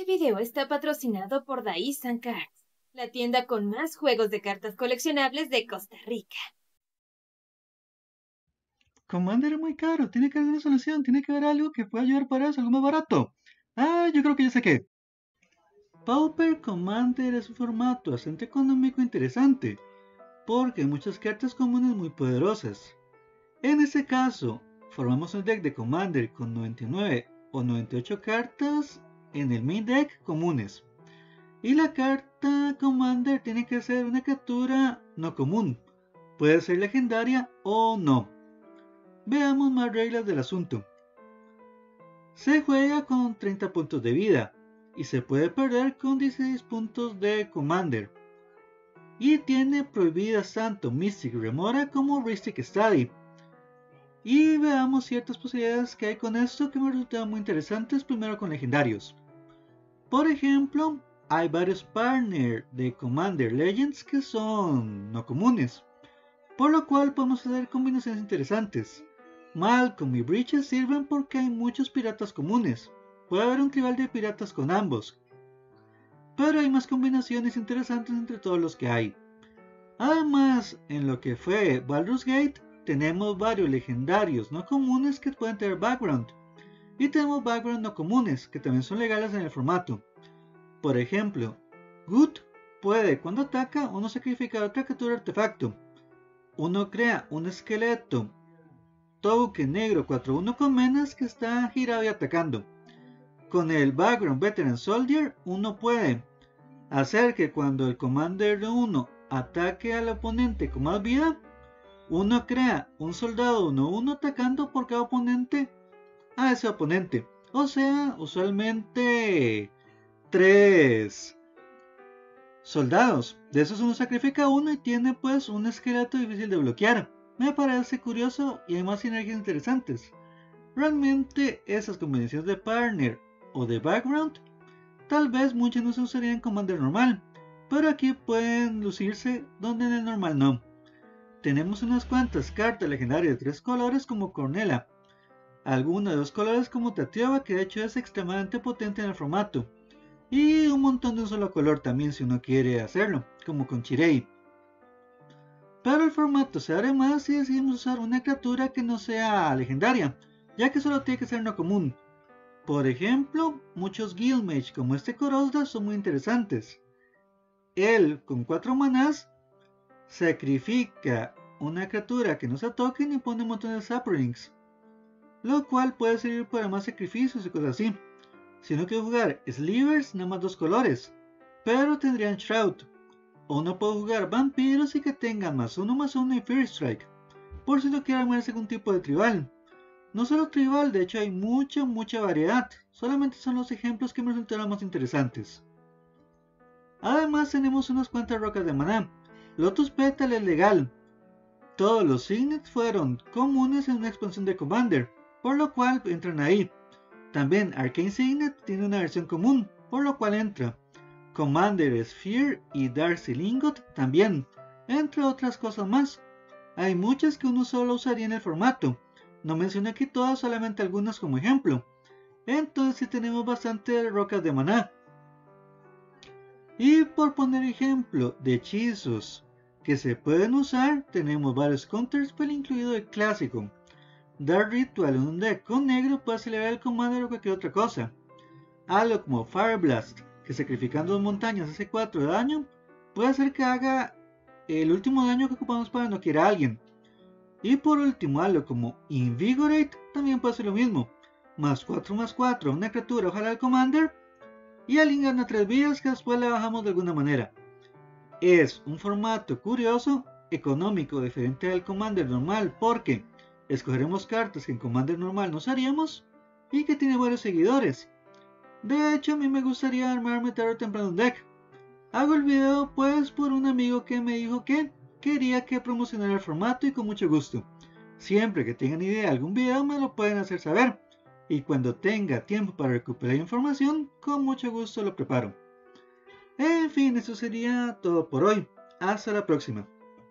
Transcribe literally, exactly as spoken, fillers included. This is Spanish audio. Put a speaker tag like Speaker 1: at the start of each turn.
Speaker 1: Este video está patrocinado por Dice and Cards, la tienda con más juegos de cartas coleccionables de Costa Rica.
Speaker 2: Commander es muy caro, tiene que haber una solución, tiene que haber algo que pueda ayudar para eso, algo más barato. Ah, yo creo que ya sé qué. Pauper Commander es un formato bastante económico e interesante, porque hay muchas cartas comunes muy poderosas. En este caso, formamos un deck de Commander con noventa y nueve o noventa y ocho cartas en el main deck comunes. Y la carta Commander tiene que ser una criatura no común, puede ser legendaria o no. Veamos más reglas del asunto. Se juega con treinta puntos de vida y se puede perder con dieciséis puntos de Commander. Y tiene prohibidas tanto Mystic Remora como Rhystic Study. Y veamos ciertas posibilidades que hay con esto que me resultan muy interesantes, primero con legendarios. Por ejemplo, hay varios partners de Commander Legends que son no comunes, por lo cual podemos hacer combinaciones interesantes. Malcolm y Breaches sirven porque hay muchos piratas comunes. Puede haber un tribal de piratas con ambos, pero hay más combinaciones interesantes entre todos los que hay. Además, en lo que fue Baldur's Gate, tenemos varios legendarios no comunes que pueden tener background, y tenemos background no comunes que también son legales en el formato. Por ejemplo, Gut puede, cuando ataca, uno sacrificar otra criatura artefacto. Uno crea un esqueleto token negro cuatro uno con menas que está girado y atacando. Con el background Veteran Soldier, uno puede hacer que cuando el Commander de uno ataque al oponente con más vida, uno crea un soldado uno uno atacando por cada oponente a ese oponente. O sea, usualmente tres soldados. De esos uno sacrifica uno y tiene pues un esqueleto difícil de bloquear. Me parece curioso y hay más sinergias interesantes. Realmente esas combinaciones de partner o de background tal vez muchas no se usarían en Commander normal, pero aquí pueden lucirse donde en el normal no. Tenemos unas cuantas cartas legendarias de tres colores como Cornela, alguna de dos colores como Tatiova, que de hecho es extremadamente potente en el formato, y un montón de un solo color también si uno quiere hacerlo, como con Chirei. Pero el formato se abre más si decidimos usar una criatura que no sea legendaria, ya que solo tiene que ser no común. Por ejemplo, muchos Guildmage como este Corozda son muy interesantes. Él, con cuatro manás, sacrifica una criatura que no se toquen y pone un montón de Saplings, lo cual puede servir para más sacrificios y cosas así. Si no quiero jugar Slivers, nada más dos colores, pero tendrían Shroud. O no puedo jugar vampiros y que tengan más uno más uno y Fear Strike, por si no quiero armarse algún tipo de tribal. No solo tribal, de hecho hay mucha mucha variedad, solamente son los ejemplos que me resultaron más interesantes. Además tenemos unas cuantas rocas de maná. Lotus Petal es legal. Todos los Signets fueron comunes en una expansión de Commander, por lo cual entran ahí. También Arcane Signet tiene una versión común, por lo cual entra. Commander Sphere y Darcy Lingot también, entre otras cosas más. Hay muchas que uno solo usaría en el formato. No mencioné aquí todas, solamente algunas como ejemplo. Entonces sí tenemos bastantes rocas de maná. Y por poner ejemplo de hechizos que se pueden usar, tenemos varios counterspell, incluido el clásico. Dar Ritual en un deck con negro puede acelerar el commander o cualquier otra cosa. Algo como Fire Blast, que sacrificando dos montañas hace cuatro de daño, puede hacer que haga el último daño que ocupamos para noquear a alguien. Y por último, algo como Invigorate también puede hacer lo mismo. Más cuatro más cuatro a una criatura, ojalá al commander, y alguien gana tres vidas que después le bajamos de alguna manera. Es un formato curioso, económico, diferente al Commander normal, porque escogeremos cartas que en Commander normal no usaríamos y que tiene varios seguidores. De hecho, a mí me gustaría armarme tarde o temprano un deck. Hago el video pues por un amigo que me dijo que quería que promocionara el formato y con mucho gusto. Siempre que tengan idea de algún video me lo pueden hacer saber. Y cuando tenga tiempo para recuperar información, con mucho gusto lo preparo. En fin, eso sería todo por hoy. Hasta la próxima.